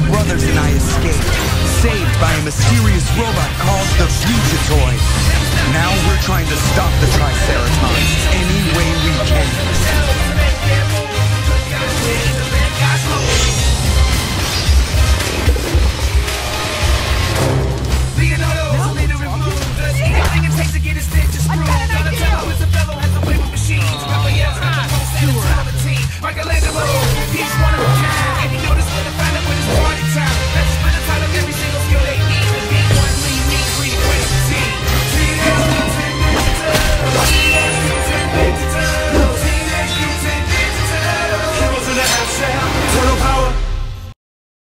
brothers and I escaped, saved by a mysterious robot called the Fugitoid. Now we're trying to stop the Triceratons any way we can.